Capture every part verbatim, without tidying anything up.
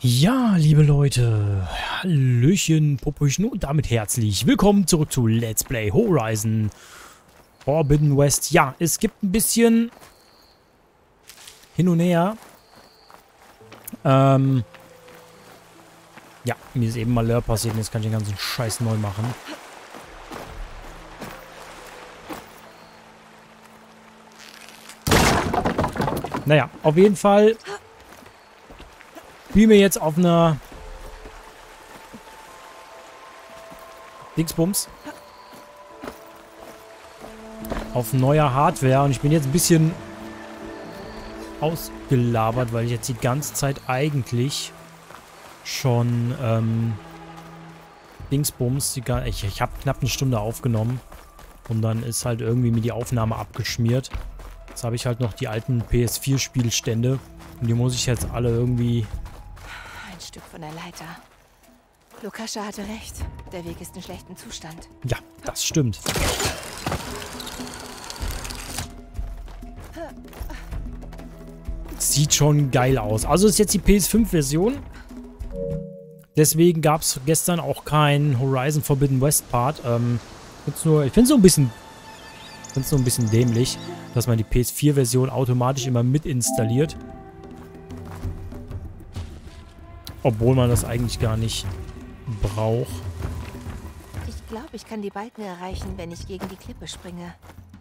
Ja, liebe Leute, Hallöchen, Popöchen und damit herzlich willkommen zurück zu Let's Play Horizon Forbidden West. Ja, es gibt ein bisschen hin und her. Ähm, ja, mir ist eben mal Malheur passiert und jetzt kann ich den ganzen Scheiß neu machen. Naja, auf jeden Fall spielen wir jetzt auf einer Dingsbums. Auf neuer Hardware. Und ich bin jetzt ein bisschen ausgelabert, weil ich jetzt die ganze Zeit eigentlich schon ähm, Dingsbums. Die, ich ich habe knapp eine Stunde aufgenommen. Und dann ist halt irgendwie mir die Aufnahme abgeschmiert. Jetzt habe ich halt noch die alten P S vier Spielstände. Und die muss ich jetzt alle irgendwie... Ein Stück von der Leiter. Lukascha hatte recht. Der Weg ist in schlechtem Zustand. Ja, das stimmt. Sieht schon geil aus. Also ist jetzt die P S fünf Version. Deswegen gab es gestern auch kein Horizon Forbidden West Part. Ähm, jetzt nur, ich finde es so ein bisschen... Ich finde es so ein bisschen dämlich, dass man die P S vier Version automatisch immer mit installiert. Obwohl man das eigentlich gar nicht braucht. Ich glaube, ich kann die Balken erreichen, wenn ich gegen die Klippe springe.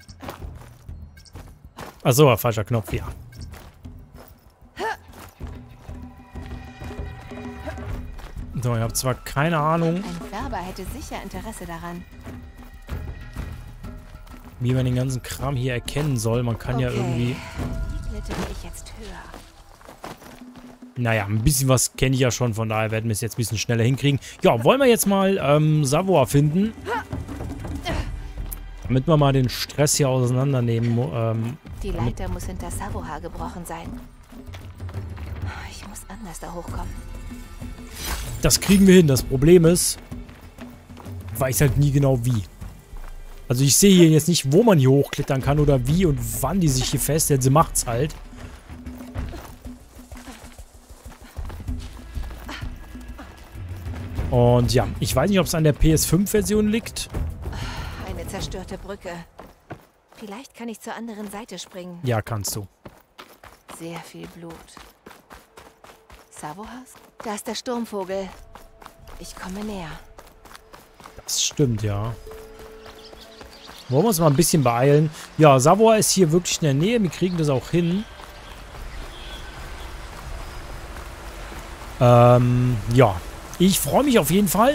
Achso, falscher Knopf, ja. So, ich habe zwar keine Ahnung, Ein Färber hätte sicher Interesse daran. wie man den ganzen Kram hier erkennen soll. Man kann Okay. ja irgendwie... Wie klettere ich jetzt höher? Naja, ein bisschen was kenne ich ja schon, von daher werden wir es jetzt ein bisschen schneller hinkriegen. Ja, wollen wir jetzt mal ähm, Savoy finden? Damit wir mal den Stress hier auseinandernehmen. Ähm, Die Leiter muss hinter Savoy gebrochen sein. Ich muss anders da hochkommen. das kriegen wir hin. Das Problem ist, ich weiß halt nie genau wie. Also ich sehe hier jetzt nicht, wo man hier hochklettern kann oder wie und wann die sich hier festhält. Sie macht's halt. Und ja, ich weiß nicht, ob es an der P S fünf Version liegt. Eine zerstörte Brücke. Vielleicht kann ich zur anderen Seite springen. Ja, kannst du. Sehr viel Blut. Savohas? Da ist der Sturmvogel. Ich komme näher. Das stimmt, ja. Wollen wir uns mal ein bisschen beeilen. Ja, Savoy ist hier wirklich in der Nähe. Wir kriegen das auch hin. Ähm, ja. Ich freue mich auf jeden Fall.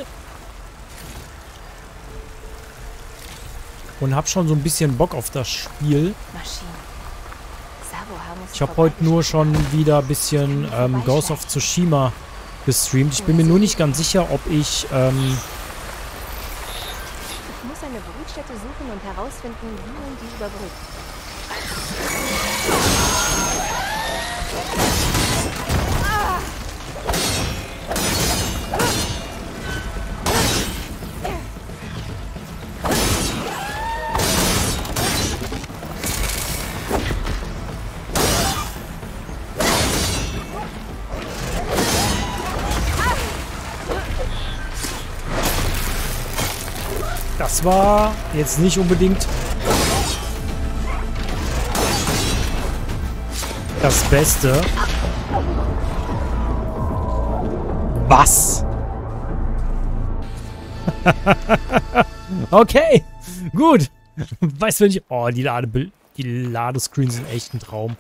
Und habe schon so ein bisschen Bock auf das Spiel. Maschinen. Savoy muss Ich habe heute nur schon wieder ein bisschen ähm, Ghost of Tsushima gestreamt. Ich bin mir nur nicht ganz sicher, ob ich... Ähm, Ich muss eine Brutstätte suchen und herausfinden, wie man die überbrückt. das war jetzt nicht unbedingt das Beste. Was? Okay, gut. Weißt du nicht... Oh, die, Ladebild die Ladescreens sind echt ein Traum.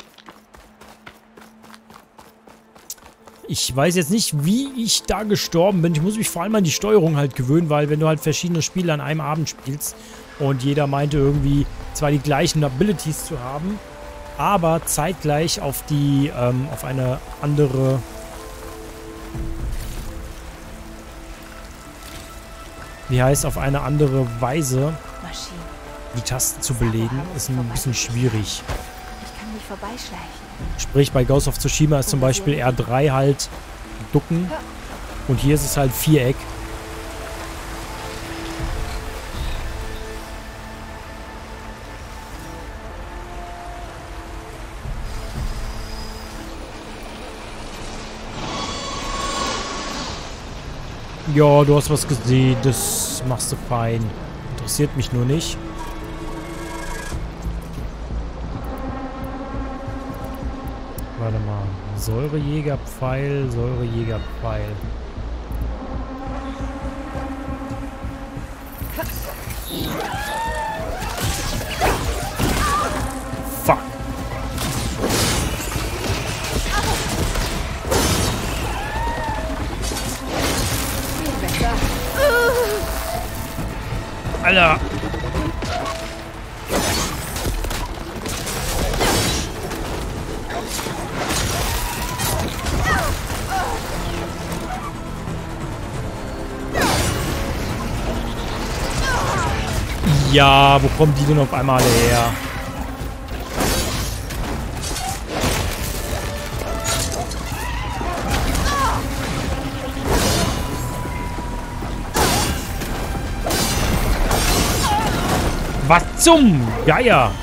Ich weiß jetzt nicht, wie ich da gestorben bin. Ich muss mich vor allem an die Steuerung halt gewöhnen, weil wenn du halt verschiedene Spiele an einem Abend spielst und jeder meinte irgendwie zwar die gleichen Abilities zu haben, aber zeitgleich auf die, ähm, auf eine andere... Wie heißt, auf eine andere Weise Maschinen. die Tasten zu belegen, ist ein bisschen schwierig. Ich kann mich vorbeischleichen. Sprich, bei Ghost of Tsushima ist zum Beispiel R drei halt ducken und hier ist es halt Viereck. Ja, du hast was gesehen. Das machst du fein. Interessiert mich nur nicht. Warte mal. Säurejägerpfeil, Säurejägerpfeil. Fuck. Alter. Ja, wo kommen die denn auf einmal alle her? Was zum Geier?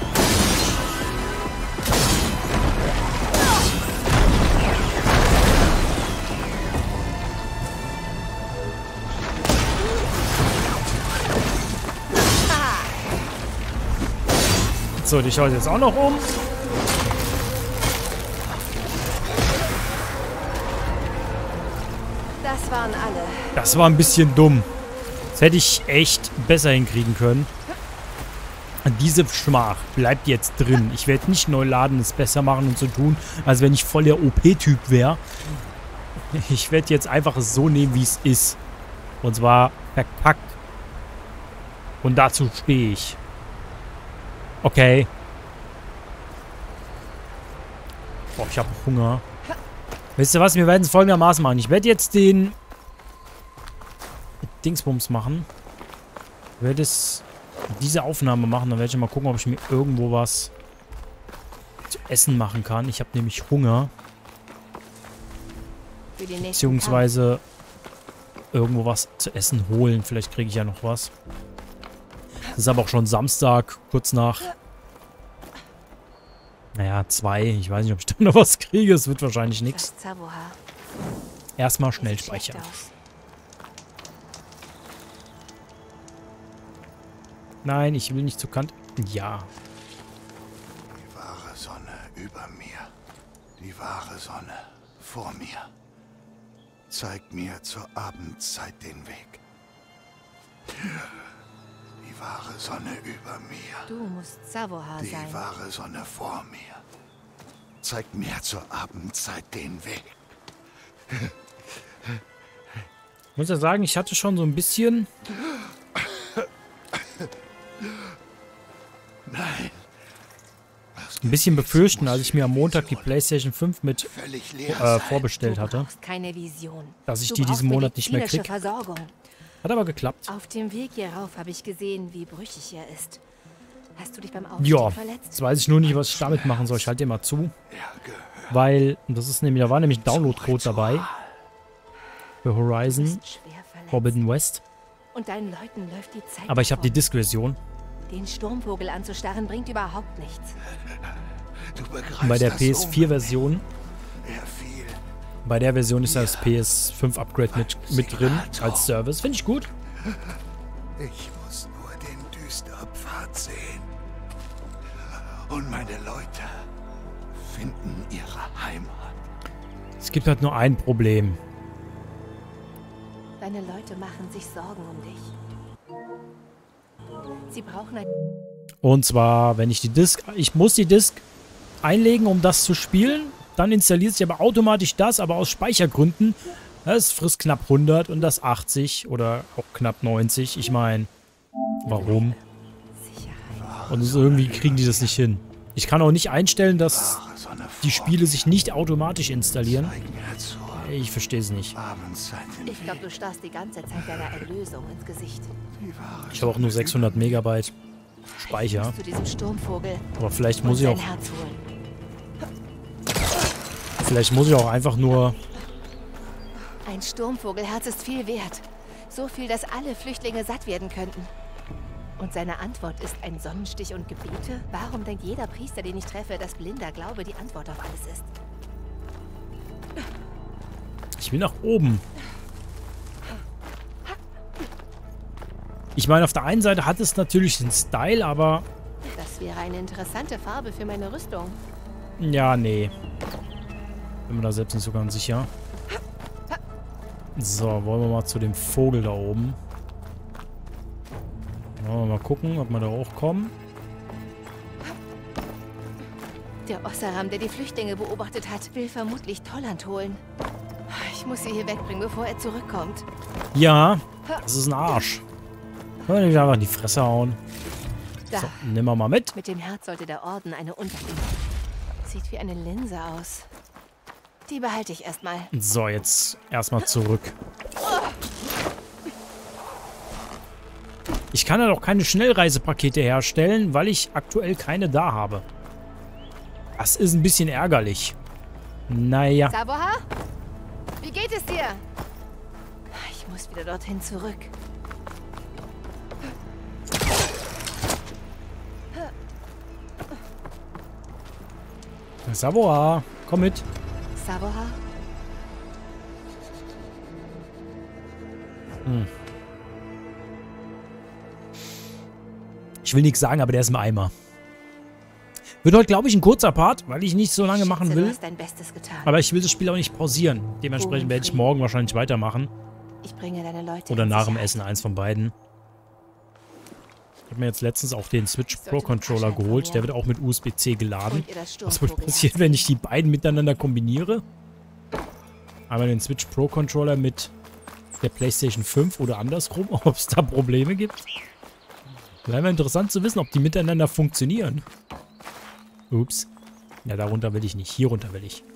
So, die schaut jetzt auch noch um. Das waren alle. Das war ein bisschen dumm. Das hätte ich echt besser hinkriegen können. Diese Schmach bleibt jetzt drin. Ich werde nicht neu laden, es besser machen und so tun, als wenn ich voll der O P-Typ wäre. Ich werde jetzt einfach es so nehmen, wie es ist. Und zwar verkackt. Und dazu stehe ich. Okay. Boah, ich habe Hunger. Wisst ihr was? Wir werden es folgendermaßen machen. Ich werde jetzt den Dingsbums machen. Ich werde es diese Aufnahme machen. Dann werde ich mal gucken, ob ich mir irgendwo was zu essen machen kann. Ich habe nämlich Hunger. Beziehungsweise irgendwo was zu essen holen. Vielleicht kriege ich ja noch was. Es ist aber auch schon Samstag, kurz nach, naja, zwei. Ich weiß nicht, ob ich da noch was kriege. Es wird wahrscheinlich nichts. Erstmal schnell speichern. Nein, ich will nicht zu Kant. Ja. Die wahre Sonne über mir. Die wahre Sonne vor mir. Zeigt mir zur Abendzeit den Weg. Die wahre Sonne über mir. Du musst Savoha sein. Die wahre Sonne vor mir. Zeigt mir zur Abendzeit den Weg. Ich muss ja sagen, ich hatte schon so ein bisschen... Nein. Ein bisschen befürchten, als ich mir am Montag die PlayStation fünf mit äh, vorbestellt hatte, keine Vision. dass ich die diesen Monat nicht mehr kriege. Hat aber geklappt. Auf dem Weg hierauf habe ich gesehen, wie brüchig er ist. Hast du dich beim Aufstieg ja, verletzt? Jetzt weiß ich nur nicht, was ich damit machen soll. Ich halte dir mal zu. Weil, das ist nämlich, da war nämlich ein Download-Code dabei. Für Horizon Forbidden West. Und deinen Leuten läuft die Zeit Aber ich habe die davon. Disk-Version. Den Sturmvogel anzustarren bringt überhaupt nichts. Und bei der P S vier Version, bei der Version ist das P S fünf Upgrade mit, mit drin als Service. Finde ich gut. Ich muss nur den Düsterpfad sehen. Und meine Leute finden ihre Heimat. Es gibt halt nur ein Problem. Deine Leute machen sich Sorgen um dich. Sie brauchen ein... Und zwar, wenn ich die Disk... Ich muss die Disk einlegen, um das zu spielen. Dann installiert sich aber automatisch das, aber aus Speichergründen. Das frisst knapp hundert und das achtzig oder auch knapp neunzig. Ich meine, warum? Und so irgendwie kriegen die das nicht hin. Ich kann auch nicht einstellen, dass die Spiele sich nicht automatisch installieren. Ich verstehe es nicht. Ich glaube, du starrst die ganze Zeit deiner Erlösung ins Gesicht. Ich habe auch nur sechshundert Megabyte Speicher. Zu diesem Sturmvogel Aber vielleicht muss ich auch... Herz holen. Vielleicht muss ich auch einfach nur... Ein Sturmvogelherz ist viel wert. So viel, dass alle Flüchtlinge satt werden könnten. Und seine Antwort ist ein Sonnenstich und Gebete? Warum denkt jeder Priester, den ich treffe, dass blinder Glaube die Antwort auf alles ist? Ich will nach oben. Ich meine, auf der einen Seite hat es natürlich den Style, aber... Das wäre eine interessante Farbe für meine Rüstung. Ja, nee. Bin mir da selbst nicht so ganz sicher. So, wollen wir mal zu dem Vogel da oben. Wollen wir mal gucken, ob wir da hochkommen. Der Ossaram, der die Flüchtlinge beobachtet hat, will vermutlich Tolland holen. Ich muss sie hier wegbringen, bevor er zurückkommt. Ja, das ist ein Arsch. Wollen wir nicht einfach in die Fresse hauen. Da. So, nehmen wir mal mit. Mit dem Herz sollte der Orden eine unterbringen. Sieht wie eine Linse aus. Die behalte ich erstmal. So, jetzt erstmal zurück. Ich kann ja doch keine Schnellreisepakete herstellen, weil ich aktuell keine da habe. Das ist ein bisschen ärgerlich. Naja. Savoha? Wie geht es dir? Ich muss wieder dorthin zurück. Savoha, komm mit. Savoha? Hm. Ich will nichts sagen, aber der ist im Eimer. Wird heute, glaube ich, ein kurzer Part, weil ich nicht so lange Schätze, machen du will. hast dein Bestes getan. Aber ich will das Spiel auch nicht pausieren. Dementsprechend werde ich morgen wahrscheinlich weitermachen. Ich bringe deine Leute Oder in nach dem Sicherheit. Essen, eins von beiden. Ich habe mir jetzt letztens auch den Switch Sollte Pro Controller Lukas geholt. Der informieren. wird auch mit U S B C geladen. Und ihr das Was wohl Sturmvogel- passiert, wenn ich die beiden miteinander kombiniere? Einmal den Switch Pro Controller mit der PlayStation fünf oder andersrum, ob es da Probleme gibt. Wäre mal interessant zu wissen, ob die miteinander funktionieren. Ups. Ja, darunter will ich nicht. Hier runter will ich.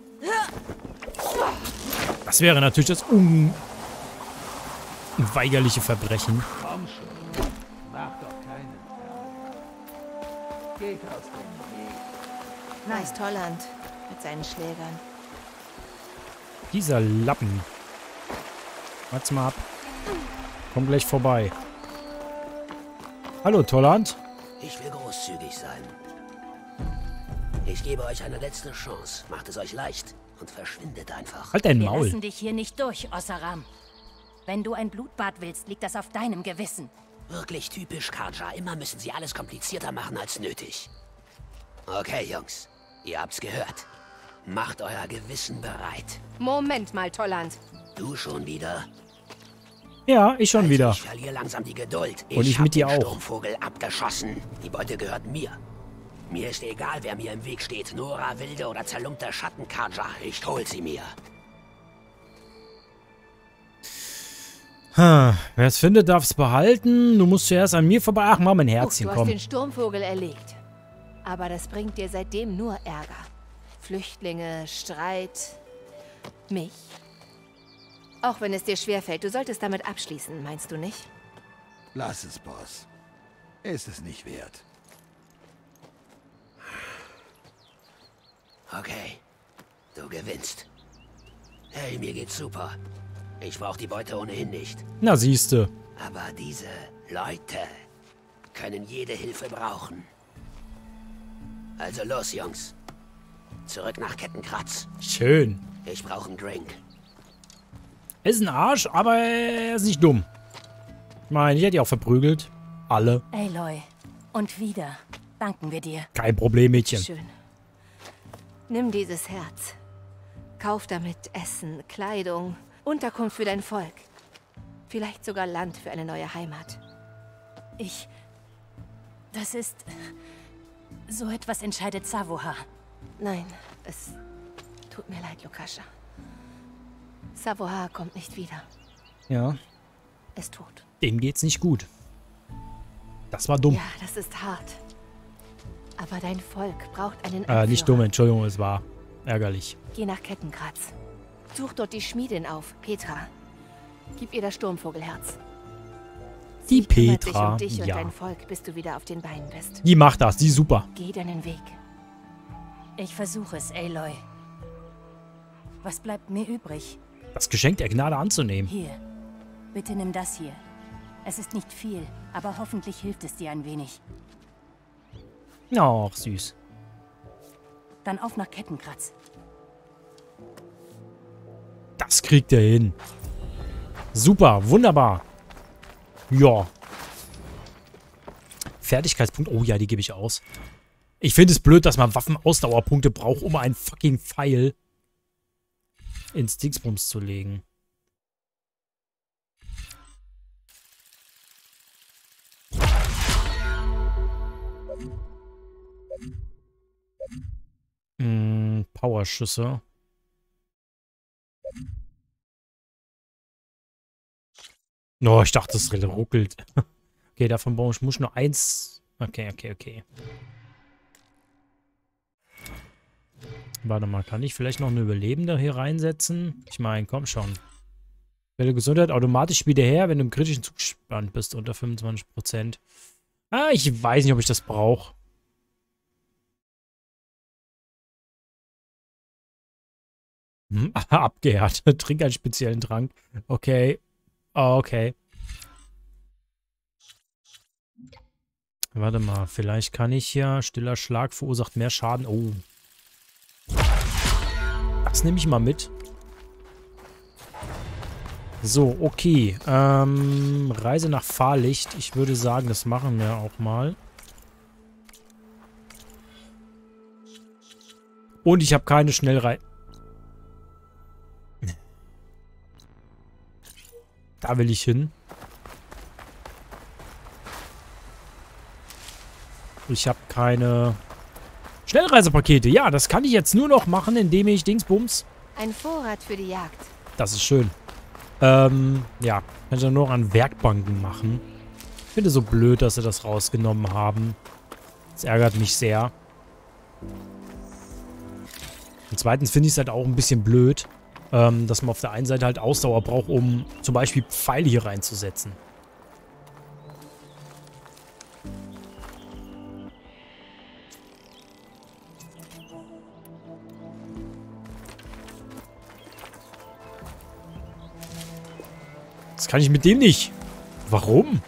Das wäre natürlich das unweigerliche Verbrechen. Komm schon. Mach doch keinen Ärger. Geht aus dem Weg. Nice Tolland mit seinen Schlägern. Dieser Lappen. Warte mal ab. Komm gleich vorbei. Hallo, Tolland. Ich will großzügig sein. Ich gebe euch eine letzte Chance. Macht es euch leicht und verschwindet einfach. Halt dein Wir Maul. lassen dich hier nicht durch, Ossaram. Wenn du ein Blutbad willst, liegt das auf deinem Gewissen. Wirklich typisch Karja. Immer müssen sie alles komplizierter machen als nötig. Okay, Jungs. Ihr habt's gehört. Macht euer Gewissen bereit. Moment mal, Tolland. Du schon wieder? Ja, ich schon Also wieder. Ich verliere langsam die Geduld. Und ich hab mit dir den auch. Sturmvogel abgeschossen. Die Beute gehört mir. Mir ist egal, wer mir im Weg steht. Nora, wilde oder zerlumpter Schatten, Karja. Ich hol sie mir. Hm, wer es findet, darf es behalten. Du musst zuerst an mir vorbei. Ach, mach mein Guck, Herzchen, du hast komm. den Sturmvogel erlegt. Aber das bringt dir seitdem nur Ärger. Flüchtlinge, Streit, mich. Auch wenn es dir schwerfällt, du solltest damit abschließen, meinst du nicht? Lass es, Boss. Ist es nicht wert. Okay, du gewinnst. Hey, mir geht's super. Ich brauche die Beute ohnehin nicht. Na, siehste. Aber diese Leute können jede Hilfe brauchen. Also los, Jungs. Zurück nach Kettenkratz. Schön. Ich brauche einen Drink. Er ist ein Arsch, aber er ist nicht dumm. Ich meine, ich hätte ihn auch verprügelt. Alle. Aloy, und wieder danken wir dir. Kein Problem, Mädchen. Schön. Nimm dieses Herz. Kauf damit Essen, Kleidung, Unterkunft für dein Volk. Vielleicht sogar Land für eine neue Heimat. Ich... Das ist... So etwas entscheidet Savoha. Nein, es tut mir leid, Lukascha. Savoha kommt nicht wieder. Ja, Ist tot. dem geht's nicht gut. Das war dumm. Ja, das ist hart. Aber dein Volk braucht einen Äh, nicht Anführer. dumm, Entschuldigung, es war ärgerlich. Geh nach Kettenkratz. Such dort die Schmiedin auf, Petra. Gib ihr das Sturmvogelherz. Die Sie kümmert sich Petra, um dich und ja. dein Volk, bis du wieder auf den Beinen bist. Die macht das, die ist super. Geh deinen Weg. Ich versuche es, Aloy. Was bleibt mir übrig? Das Geschenk der Gnade anzunehmen. Hier. Bitte nimm das hier. Es ist nicht viel, aber hoffentlich hilft es dir ein wenig. Ach, süß. Dann auf nach Kettenkratz. Das kriegt er hin. Super, wunderbar. Ja. Fertigkeitspunkte. Oh ja, die gebe ich aus. Ich finde es blöd, dass man Waffenausdauerpunkte braucht, um einen fucking Pfeil ins Dingsbums zu legen. Hm, Powerschüsse. Oh, ich dachte, es ruckelt. Okay, davon brauche ich muss nur eins. Okay, okay, okay. Warte mal, kann ich vielleicht noch eine Überlebende hier reinsetzen? Ich meine, komm schon. Welle Gesundheit automatisch wieder her, wenn du im kritischen Zustand bist, unter fünfundzwanzig Prozent. Ah, ich weiß nicht, ob ich das brauche. Hm, abgehärtet. Trink einen speziellen Trank. Okay. Oh, okay. Warte mal, vielleicht kann ich ja... Stiller Schlag verursacht mehr Schaden. Oh. Das nehme ich mal mit. So, okay. Ähm, Reise nach Fahrlicht. Ich würde sagen, das machen wir auch mal. Und ich habe keine Schnellreise. Da will ich hin. Ich habe keine Schnellreisepakete. Ja, das kann ich jetzt nur noch machen, indem ich Dingsbums... Ein Vorrat für die Jagd. Das ist schön. Ähm, ja. Kann ich dann nur noch an Werkbanken machen. Ich finde so blöd, dass sie das rausgenommen haben. Das ärgert mich sehr. Und zweitens finde ich es halt auch ein bisschen blöd, ähm, dass man auf der einen Seite halt Ausdauer braucht, um zum Beispiel Pfeile hier reinzusetzen. Das kann ich mit dem nicht. Warum?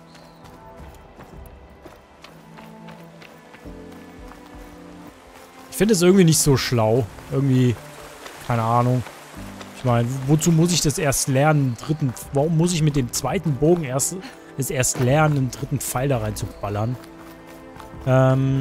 Ich finde es irgendwie nicht so schlau. Irgendwie, keine Ahnung. Ich meine, wozu muss ich das erst lernen? Dritten, warum muss ich mit dem zweiten Bogen erst, es erst lernen, einen dritten Pfeil da rein zu ballern? Ähm.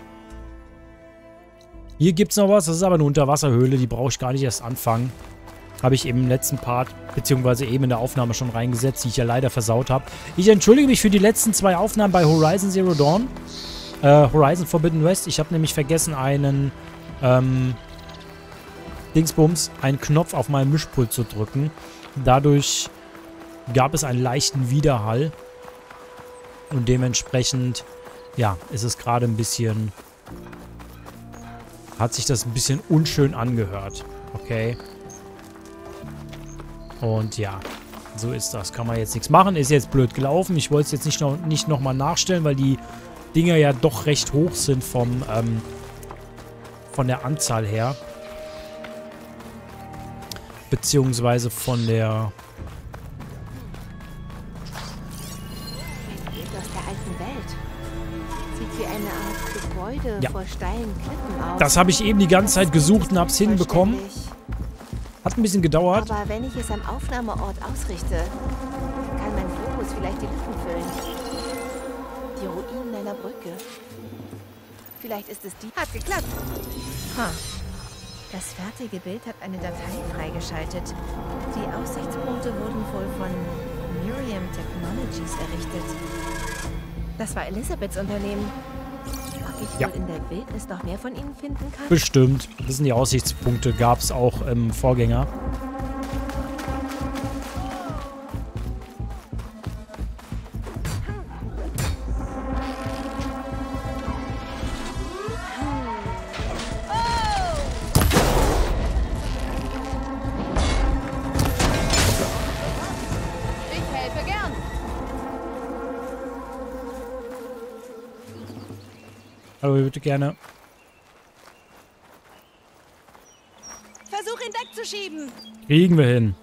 Hier gibt es noch was. Das ist aber eine Unterwasserhöhle. Die brauche ich gar nicht erst anfangen. Habe ich im letzten Part, beziehungsweise eben in der Aufnahme schon reingesetzt, die ich ja leider versaut habe. Ich entschuldige mich für die letzten zwei Aufnahmen bei Horizon Zero Dawn. Äh, Horizon Forbidden West. Ich habe nämlich vergessen, einen, ähm, Dingsbums, einen Knopf auf meinem Mischpult zu drücken. Dadurch gab es einen leichten Widerhall. Und dementsprechend, ja, ist es gerade ein bisschen, hat sich das ein bisschen unschön angehört. Okay. Und ja, so ist das. Kann man jetzt nichts machen. Ist jetzt blöd gelaufen. Ich wollte es jetzt nicht noch, nicht noch mal nachstellen, weil die Dinger ja doch recht hoch sind vom, ähm, von der Anzahl her. Beziehungsweise von der... Ein Bild aus der alten Welt. Sieht wie eine Art Gebäude Ja. vor steilen Klippen aus. Das habe ich eben die ganze Zeit gesucht und habe es hinbekommen. Hat ein bisschen gedauert. Aber wenn ich es am Aufnahmeort ausrichte, kann mein Fokus vielleicht die Lücken füllen. Die Ruinen einer Brücke. Vielleicht ist es die... Hat geklappt. Ha. Das fertige Bild hat eine Datei freigeschaltet. Die Aussichtspunkte wurden wohl von Miriam Technologies errichtet. Das war Elisabeths Unternehmen. Ob ich Ja. wohl in der Wildnis noch mehr von ihnen finden kann? Bestimmt. Das sind die Aussichtspunkte. Gab es auch im Vorgänger. Ich helfe gern. Hallo, ich würde gerne... Versuch ihn wegzuschieben. Kriegen wir hin.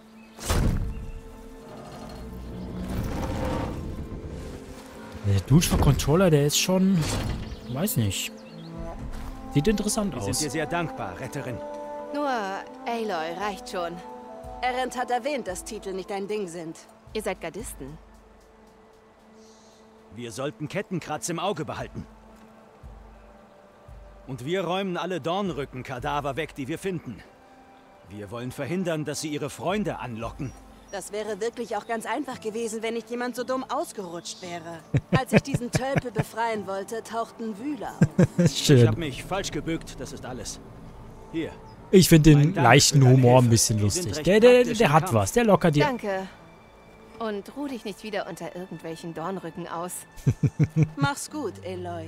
Der Duschver-Controller, der ist schon... Weiß nicht. Sieht interessant Wir sind aus. dir sehr dankbar, Retterin. Nur Aloy reicht schon. Erend hat erwähnt, dass Titel nicht dein Ding sind. Ihr seid Gardisten. Wir sollten Kettenkratz im Auge behalten. Und wir räumen alle Dornrücken-Kadaver weg, die wir finden. Wir wollen verhindern, dass sie ihre Freunde anlocken. Das wäre wirklich auch ganz einfach gewesen, wenn nicht jemand so dumm ausgerutscht wäre. Als ich diesen Tölpel befreien wollte, tauchten Wühler auf. Schön. Ich habe mich falsch gebückt, das ist alles. Hier. Ich finde den Mein Dank leichten für deine Humor ein Hilfe. bisschen Die sind lustig. recht Der, der, praktisch der im hat Kampf. was. Der lockert dir. Danke. Und ruh dich nicht wieder unter irgendwelchen Dornrücken aus. Mach's gut, Eloy.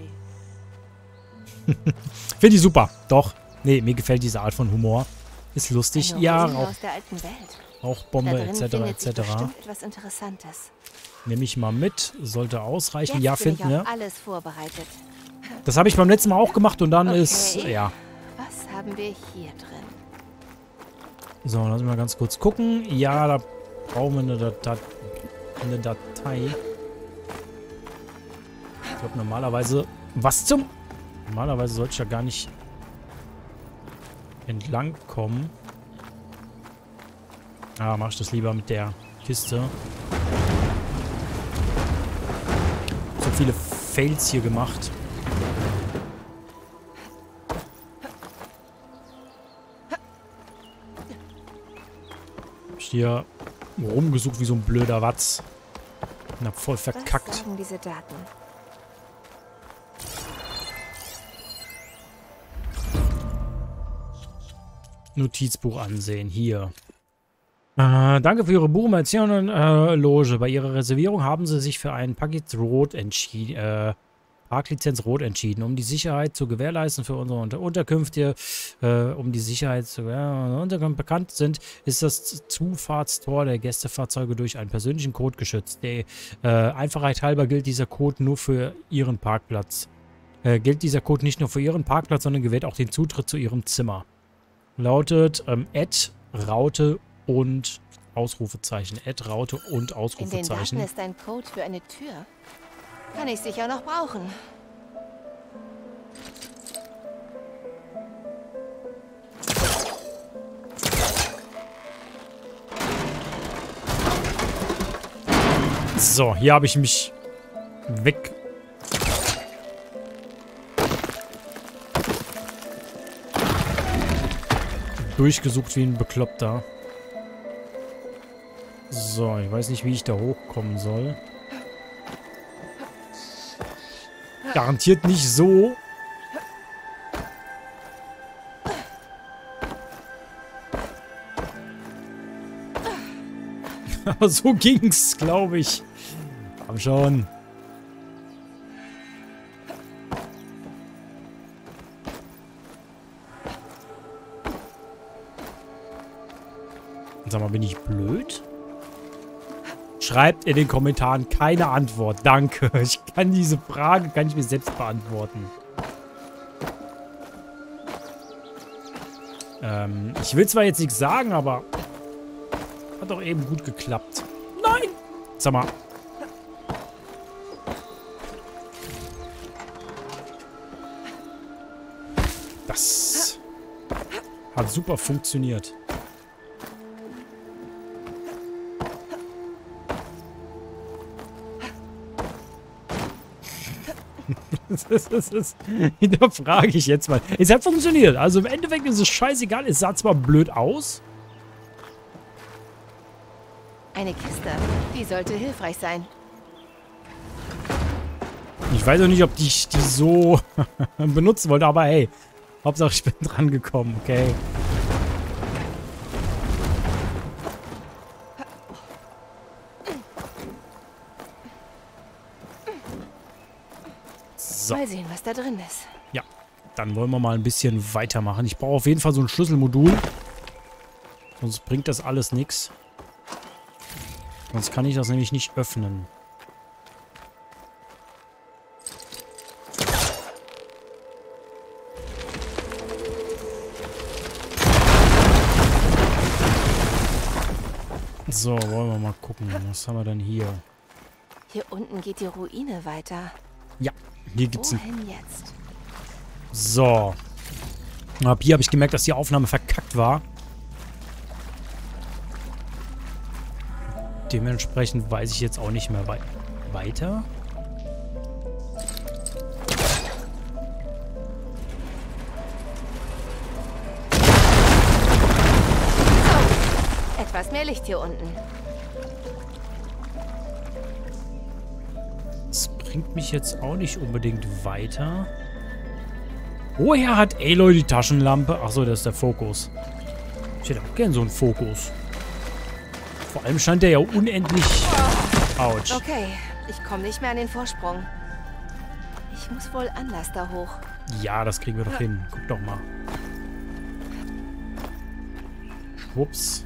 Finde ich super. Doch. Nee, mir gefällt diese Art von Humor. Ist lustig. Eine Ja, Ruine Rauch, aus der alten Welt. Rauchbombe Da drin et cetera findet et sich cetera. bestimmt etwas Interessantes. Nehme ich mal mit. Sollte ausreichen. Jetzt Ja, bin ich finden auf wir. alles vorbereitet. Das habe ich beim letzten Mal auch gemacht und dann Okay. ist... Ja. Was haben wir hier drin? So, lass mich mal ganz kurz gucken. Ja, da brauchen wir eine, Dat eine Datei. Ich glaube normalerweise... Was zum... Normalerweise sollte ich ja gar nicht entlang kommen. Ah, mach ich das lieber mit der Kiste. So viele Fails hier gemacht. Hab ich hier rumgesucht wie so ein blöder Watz. Und hab voll Was verkackt. sagen diese Daten? Notizbuch ansehen. Hier. Äh, danke für Ihre Buchung und äh, Loge. Bei Ihrer Reservierung haben Sie sich für ein Paket Rot entschieden. Äh, Parklizenz Rot entschieden. Um die Sicherheit zu gewährleisten für unsere Unter Unterkünfte, äh, um die Sicherheit zu gewährleisten, Unterkünfte bekannt sind, ist das Zufahrtstor der Gästefahrzeuge durch einen persönlichen Code geschützt. Der äh, Einfachheit halber gilt dieser Code nur für Ihren Parkplatz. Äh, gilt dieser Code nicht nur für Ihren Parkplatz, sondern gewährt auch den Zutritt zu Ihrem Zimmer. Lautet ähm, Add, Raute und Ausrufezeichen. Add, Raute und In den Ausrufezeichen. Daten ist ein Code für eine Tür. Kann ich sicher noch brauchen. So, hier habe ich mich weg... durchgesucht wie ein Bekloppter. So, ich weiß nicht, wie ich da hochkommen soll. Garantiert nicht so. Aber so ging's, glaube ich. Komm schon. Sag mal, bin ich blöd? Schreibt in den Kommentaren keine Antwort. Danke. Ich kann diese Frage, kann ich mir selbst beantworten. Ähm, ich will zwar jetzt nichts sagen, aber hat doch eben gut geklappt. Nein! Sag mal. Das hat super funktioniert. Das, das, das hinterfrage ich jetzt mal. Es hat funktioniert. Also im Endeffekt ist es scheißegal. Es sah zwar blöd aus. Eine Kiste. Die sollte hilfreich sein. Ich weiß auch nicht, ob ich die so benutzen wollte, aber hey. Hauptsache ich bin dran gekommen, okay. So. Mal sehen, was da drin ist. Ja, dann wollen wir mal ein bisschen weitermachen. Ich brauche auf jeden Fall so ein Schlüsselmodul. Sonst bringt das alles nichts. Sonst kann ich das nämlich nicht öffnen. So, wollen wir mal gucken. Was haben wir denn hier? Hier unten geht die Ruine weiter. Ja, hier gibt's ein... Wohin jetzt? So. Ab hier habe ich gemerkt, dass die Aufnahme verkackt war. Dementsprechend weiß ich jetzt auch nicht mehr wei weiter. ist mehr Licht hier unten. Das bringt mich jetzt auch nicht unbedingt weiter. Woher hat Aloy die Taschenlampe? Achso, das ist der Fokus. Ich hätte auch gern so einen Fokus. Vor allem scheint der ja unendlich... Autsch. Okay, ich komme nicht mehr an den Vorsprung. Ich muss wohl anders da hoch. Ja, das kriegen wir doch hin. Guck doch mal. Schwupps.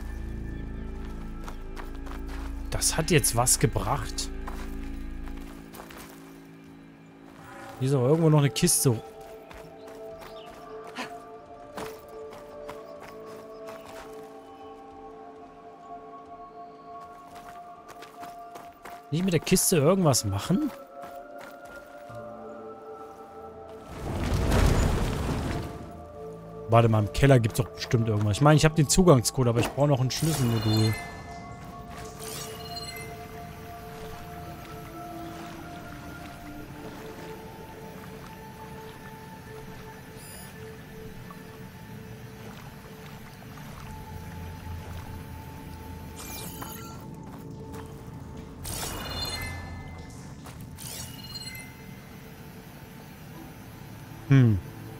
Das hat jetzt was gebracht. Hier ist auch irgendwo noch eine Kiste. Nicht mit der Kiste irgendwas machen? Warte mal, im Keller gibt es doch bestimmt irgendwas. Ich meine, ich habe den Zugangscode, aber ich brauche noch ein Schlüsselmodul. Hm.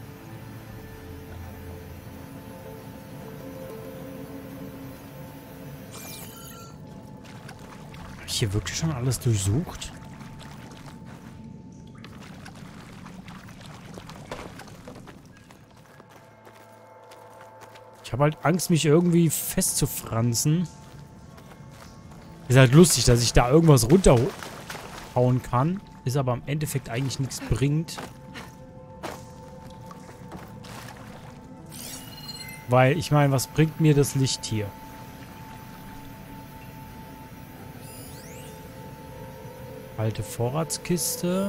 Habe ich hier wirklich schon alles durchsucht? Ich habe halt Angst, mich irgendwie festzufransen. Ist halt lustig, dass ich da irgendwas runterhauen kann, ist aber im Endeffekt eigentlich nichts bringt. Weil, ich meine, was bringt mir das Licht hier? Alte Vorratskiste.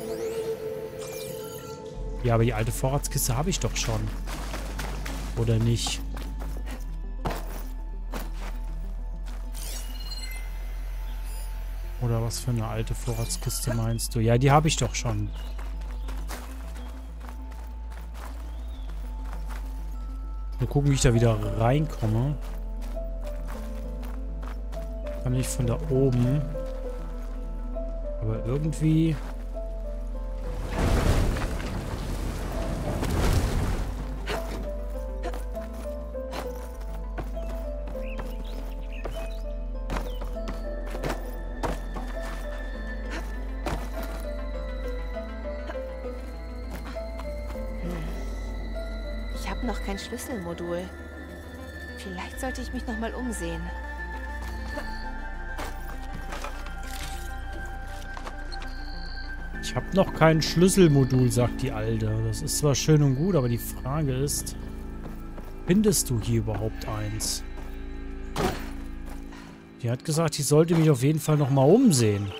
Ja, aber die alte Vorratskiste habe ich doch schon. Oder nicht? Oder was für eine alte Vorratskiste meinst du? Ja, die habe ich doch schon. Mal gucken, wie ich da wieder reinkomme. Kann ich von da oben. Aber irgendwie... Ich habe noch kein Schlüsselmodul. Vielleicht sollte ich mich noch mal umsehen. Ich habe noch kein Schlüsselmodul, sagt die Alte. Das ist zwar schön und gut, aber die Frage ist, findest du hier überhaupt eins? Die hat gesagt, ich sollte mich auf jeden Fall noch mal umsehen.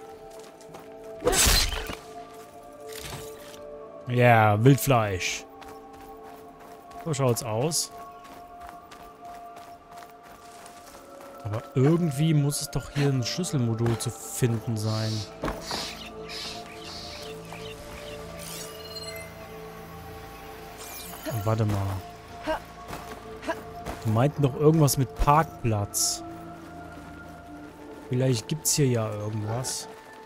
Ja, yeah, Wildfleisch. So schaut's aus. Aber irgendwie muss es doch hier ein Schlüsselmodul zu finden sein. Und warte mal. Die meinten doch irgendwas mit Parkplatz. Vielleicht gibt's hier ja irgendwas.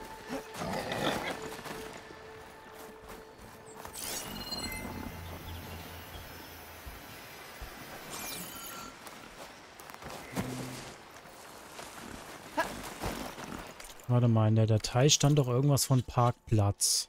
Warte mal, in der Datei stand doch irgendwas von Parkplatz.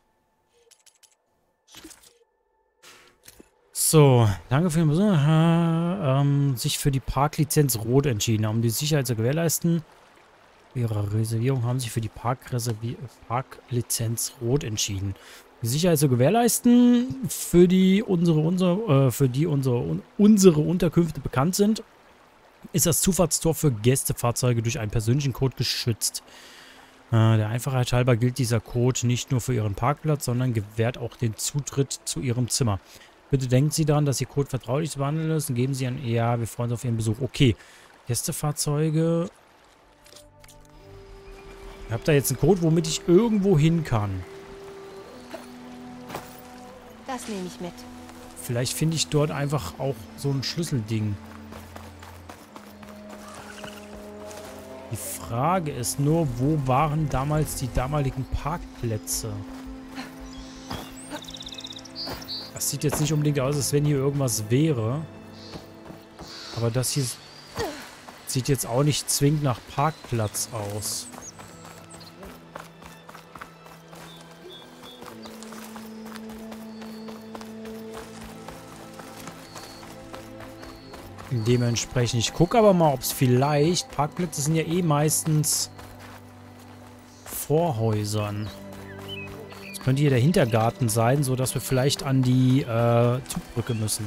So, danke für den Besuch. Ähm, sich für die Parklizenz Rot entschieden. Um die Sicherheit zu gewährleisten, ihre Reservierung haben sich für die Parkreservi- Parklizenz Rot entschieden. Die Sicherheit zu gewährleisten, für die unsere, unsere, äh, für die unsere, unsere Unterkünfte bekannt sind, ist das Zufahrtstor für Gästefahrzeuge durch einen persönlichen Code geschützt. Der Einfachheit halber gilt dieser Code nicht nur für Ihren Parkplatz, sondern gewährt auch den Zutritt zu Ihrem Zimmer. Bitte denken Sie daran, dass Ihr Code vertraulich zu behandeln ist und geben Sie an... Ja, wir freuen uns auf Ihren Besuch. Okay. Gästefahrzeuge. Ich habe da jetzt einen Code, womit ich irgendwo hin kann. Das nehme ich mit. Vielleicht finde ich dort einfach auch so ein Schlüsselding. Die Frage ist nur, wo waren damals die damaligen Parkplätze? Das sieht jetzt nicht unbedingt aus, als wenn hier irgendwas wäre. Aber das hier sieht jetzt auch nicht zwingend nach Parkplatz aus. Dementsprechend, ich gucke aber mal, ob es vielleicht... Parkplätze sind ja eh meistens vor Häusern. Das könnte hier der Hintergarten sein, sodass wir vielleicht an die äh, Zugbrücke müssen.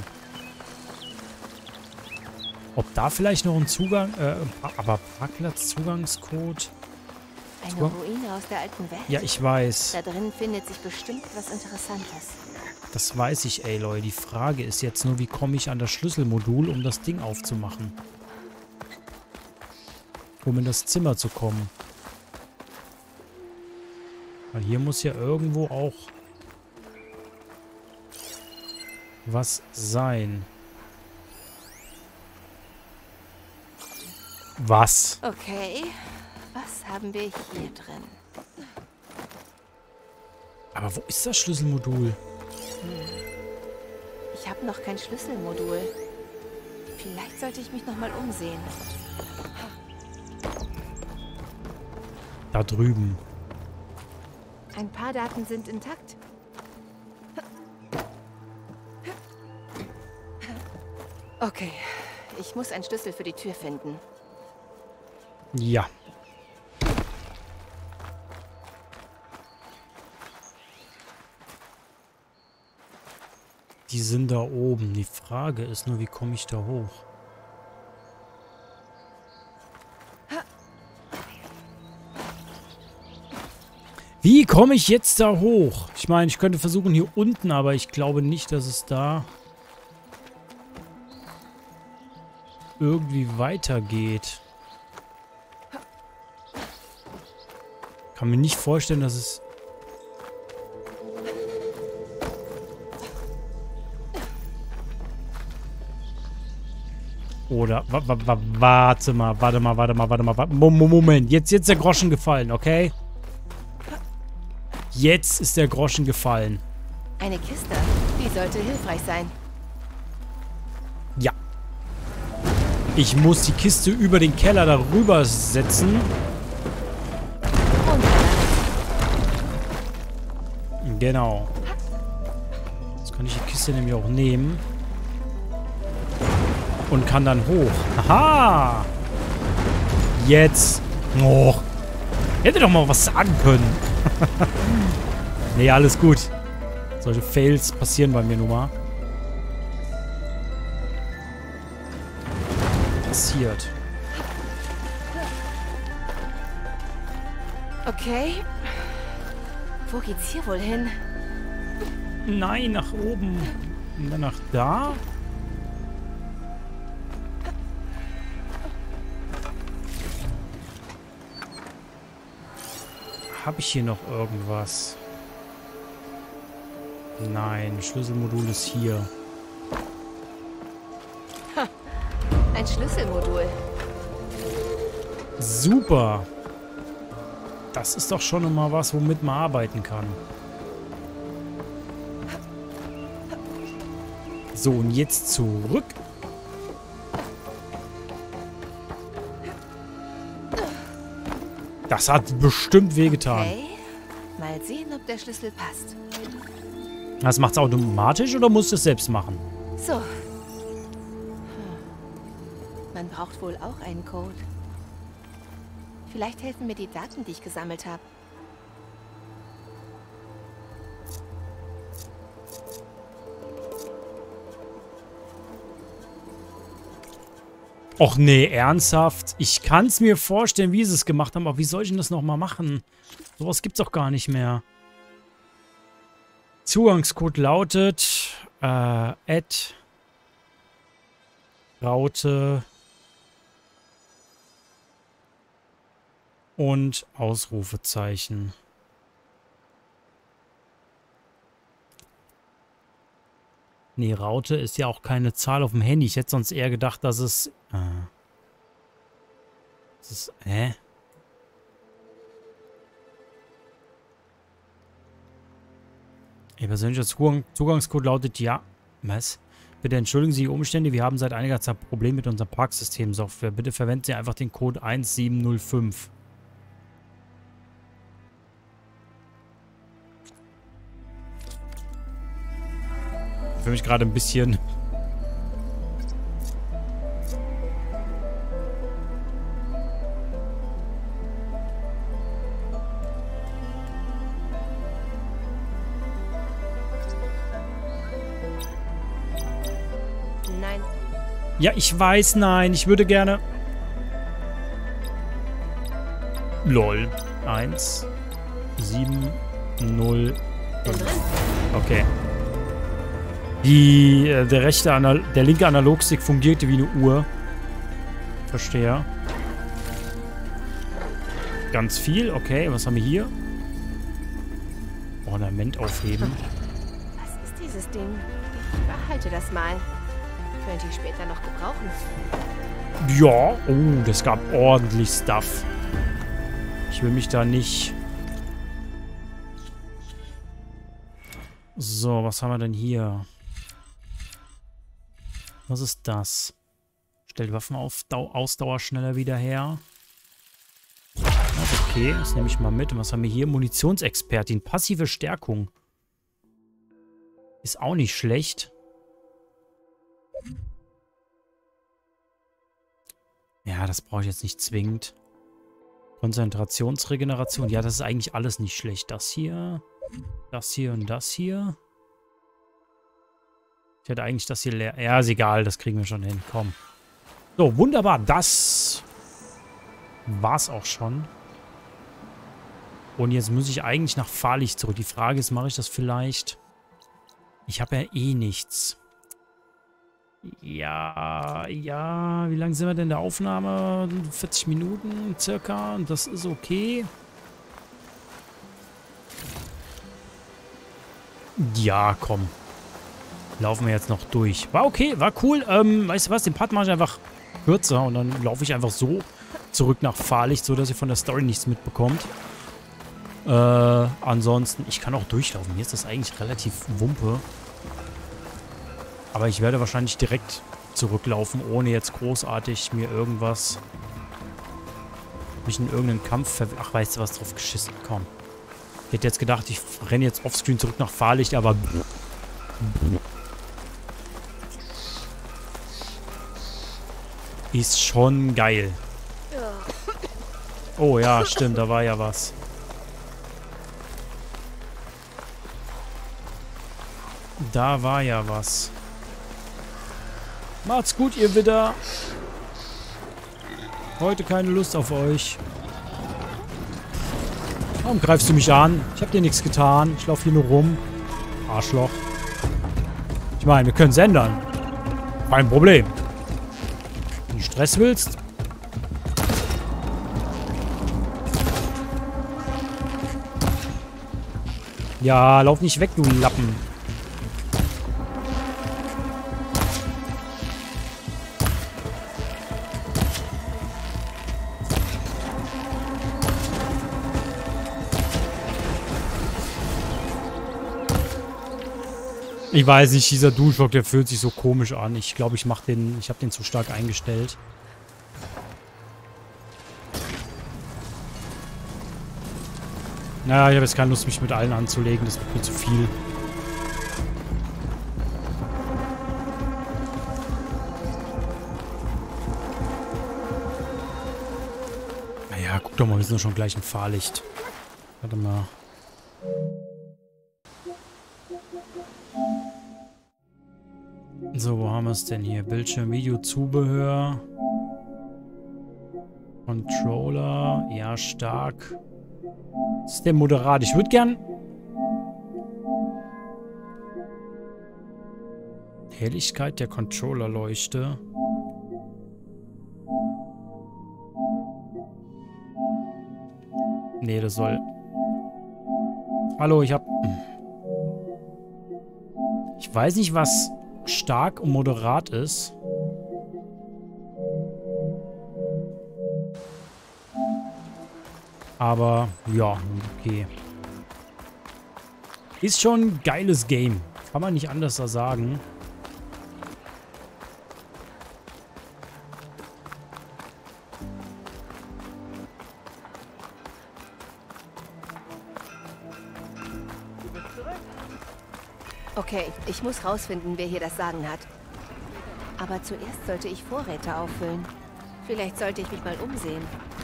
Ob da vielleicht noch ein Zugang... Äh, aber Parkplatz-Zugangscode... Eine Zugang? Ruine aus der alten Welt. Ja, ich weiß. Da drin findet sich bestimmt was Interessantes. Das weiß ich, Aloy. Die Frage ist jetzt nur, wie komme ich an das Schlüsselmodul, um das Ding aufzumachen? Um in das Zimmer zu kommen. Weil hier muss ja irgendwo auch was sein. Was? Okay, was haben wir hier drin? Aber wo ist das Schlüsselmodul? Ich habe noch kein Schlüsselmodul. Vielleicht sollte ich mich noch mal umsehen. Da drüben. Ein paar Daten sind intakt. Okay, ich muss einen Schlüssel für die Tür finden. Ja. Die sind da oben. Die Frage ist nur, wie komme ich da hoch? Wie komme ich jetzt da hoch? Ich meine, ich könnte versuchen hier unten, aber ich glaube nicht, dass es da irgendwie weitergeht. Kann mir nicht vorstellen, dass es... Oder, wa, wa, wa, warte mal, warte mal, warte mal, warte mal, warte, Moment, jetzt, jetzt ist der Groschen gefallen, okay? Jetzt ist der Groschen gefallen. Eine Kiste, die sollte hilfreich sein. Ja. Ich muss die Kiste über den Keller darüber setzen. Und Genau. Jetzt kann ich die Kiste nämlich auch nehmen. Und kann dann hoch. Aha! Jetzt. Oh. Hätte doch mal was sagen können. Nee, alles gut. Solche Fails passieren bei mir nun mal. Passiert. Okay. Wo geht's hier wohl hin? Nein, nach oben. Und dann nach da. Habe ich hier noch irgendwas? Nein, Schlüsselmodul ist hier. Ha, ein Schlüsselmodul. Super. Das ist doch schon mal was, womit man arbeiten kann. So, und jetzt zurück. Das hat bestimmt wehgetan. Okay. Mal sehen, ob der Schlüssel passt. Das macht's automatisch oder musst du es selbst machen? So. Hm. Man braucht wohl auch einen Code. Vielleicht helfen mir die Daten, die ich gesammelt habe. Och nee, ernsthaft? Ich kann es mir vorstellen, wie sie es gemacht haben, aber wie soll ich denn das nochmal machen? Sowas gibt's doch gar nicht mehr. Zugangscode lautet äh, add Raute und Ausrufezeichen. Nee, Raute ist ja auch keine Zahl auf dem Handy. Ich hätte sonst eher gedacht, dass es... Äh, Das ist... Hä? Ihr persönlicher Zugang, Zugangscode lautet ja. Was? Bitte entschuldigen Sie die Umstände. Wir haben seit einiger Zeit Probleme mit unserer Parksystem-Software. Bitte verwenden Sie einfach den Code eins sieben null fünf. Ich fühle mich gerade ein bisschen... Nein. Ja, ich weiß, nein. Ich würde gerne... Lol. eins sieben null fünf. Okay. Die, äh, der rechte, Anal der linke Analogstick fungierte wie eine Uhr. Verstehe. Ganz viel. Okay, was haben wir hier? Ornament aufheben. Was ist dieses Ding? Ich behalte das mal. Könnte ich später noch gebrauchen. Ja. Oh, das gab ordentlich Stuff. Ich will mich da nicht... So, was haben wir denn hier? Was ist das? Stellt Waffenausdauer schneller wieder her. Das ist okay, das nehme ich mal mit. Und was haben wir hier? Munitionsexpertin. Passive Stärkung. Ist auch nicht schlecht. Ja, das brauche ich jetzt nicht zwingend. Konzentrationsregeneration. Ja, das ist eigentlich alles nicht schlecht. Das hier, das hier und das hier. Ich hätte eigentlich das hier leer... Ja, ist egal, das kriegen wir schon hin. Komm. So, wunderbar. Das war's auch schon. Und jetzt muss ich eigentlich nach Fahrlicht zurück. Die Frage ist, mache ich das vielleicht? Ich habe ja eh nichts. Ja, ja. Wie lange sind wir denn in der Aufnahme? vierzig Minuten circa. Und das ist okay. Ja, komm. Laufen wir jetzt noch durch. War okay, war cool. Ähm, weißt du was? Den Part mache ich einfach kürzer. Und dann laufe ich einfach so zurück nach Fahrlicht, so dass ihr von der Story nichts mitbekommt. Äh, ansonsten, ich kann auch durchlaufen. Hier ist das eigentlich relativ wumpe. Aber ich werde wahrscheinlich direkt zurücklaufen, ohne jetzt großartig mir irgendwas... mich in irgendeinen Kampf ver... Ach, weißt du was, drauf geschissen. Komm. Ich hätte jetzt gedacht, ich renne jetzt offscreen zurück nach Fahrlicht, aber... Ist schon geil. Oh ja, stimmt, da war ja was. Da war ja was. Macht's gut, ihr Widder. Heute keine Lust auf euch. Warum greifst du mich an? Ich hab dir nichts getan. Ich laufe hier nur rum. Arschloch. Ich meine, wir können es ändern. Kein Problem. Wenn du Stress willst. Ja, lauf nicht weg, du Lappen. Ich weiß nicht, dieser DualShock, der fühlt sich so komisch an. Ich glaube, ich mache den, ich habe den zu stark eingestellt. Naja, ich habe jetzt keine Lust, mich mit allen anzulegen. Das wird mir zu viel. Naja, guck doch mal, wir sind doch schon gleich im Fahrlicht. Warte mal. So, wo haben wir es denn hier? Bildschirm, Video, Zubehör. Controller. Ja, stark. Das ist der Moderat. Ich würde gern... Helligkeit der Controllerleuchte. Nee, das soll... Hallo, ich hab... Ich weiß nicht, was stark und moderat ist. Aber, ja, okay. Ist schon ein geiles Game. Kann man nicht anders da sagen. Okay, ich muss rausfinden, wer hier das Sagen hat. Aber zuerst sollte ich Vorräte auffüllen. Vielleicht sollte ich mich mal umsehen.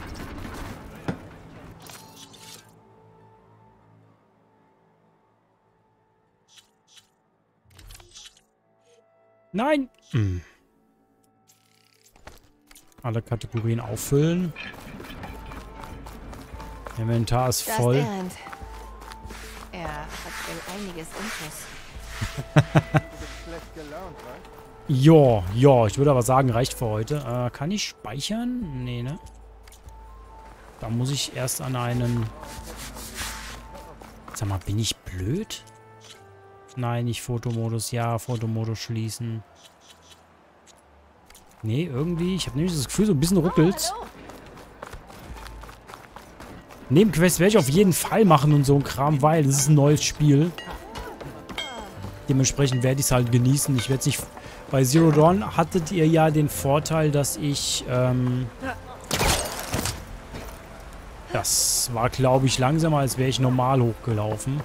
Nein! Hm. Alle Kategorien auffüllen. Inventar ist Da voll. ist Erend. Er hat wohl einiges Intus. Ja, ja, ich würde aber sagen, reicht für heute. Äh, kann ich speichern? Nee, ne? Da muss ich erst an einen... Sag mal, bin ich blöd? Nein, nicht Fotomodus. Ja, Fotomodus schließen. Nee, irgendwie. Ich habe nämlich das Gefühl, so ein bisschen ruckelt. Oh, Nebenquest werde ich auf jeden Fall machen und so ein Kram, weil das ist ein neues Spiel. Dementsprechend werde ich es halt genießen. Ich werde es nicht... Bei Zero Dawn hattet ihr ja den Vorteil, dass ich... Ähm, das war, glaube ich, langsamer, als wäre ich normal hochgelaufen.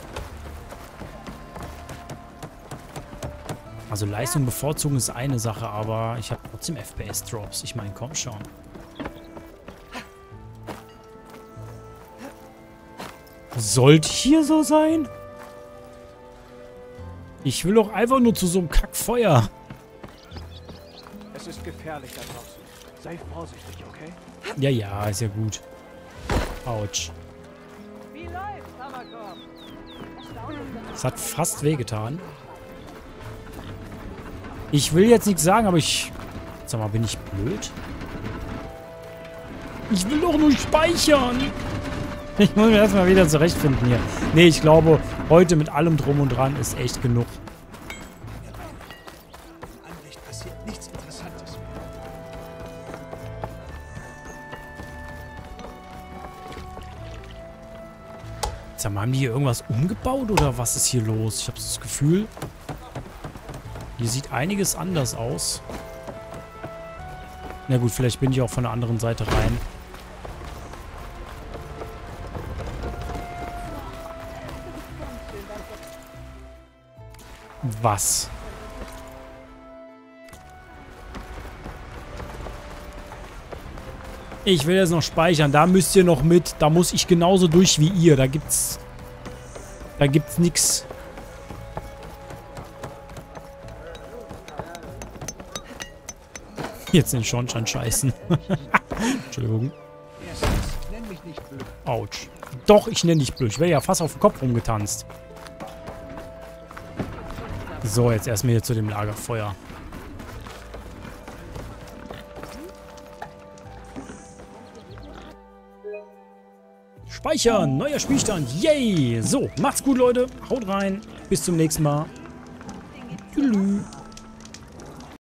Also Leistung bevorzugen ist eine Sache, aber ich habe trotzdem F P S-Drops. Ich meine, komm schon. Sollte hier so sein? Ich will doch einfach nur zu so einem Kackfeuer. Es ist gefährlich da draußen. Sei vorsichtig, okay? Ja, ja, ist ja gut. Autsch. Wie läuft's, Hammerkorb? Das hat fast wehgetan. Ich will jetzt nichts sagen, aber ich... Sag mal, bin ich blöd? Ich will doch nur speichern. Ich muss mir erstmal wieder zurechtfinden hier. Nee, ich glaube, heute mit allem drum und dran ist echt genug. Passiert nichts Interessantes mehr. Sag mal, haben die hier irgendwas umgebaut oder was ist hier los? Ich habe das Gefühl, hier sieht einiges anders aus. Na gut, vielleicht bin ich auch von der anderen Seite rein. Was? Ich will jetzt noch speichern. Da müsst ihr noch mit. Da muss ich genauso durch wie ihr. Da gibt's... Da gibt's nix. Jetzt den Schornstein scheißen. Entschuldigung. Nenn mich nicht blöd. Autsch. Doch, ich nenne dich blöd. Ich wäre ja fast auf den Kopf rumgetanzt. So, jetzt erstmal hier zu dem Lagerfeuer. Speichern, neuer Spielstand. Yay! So, macht's gut, Leute. Haut rein. Bis zum nächsten Mal. Tschüss.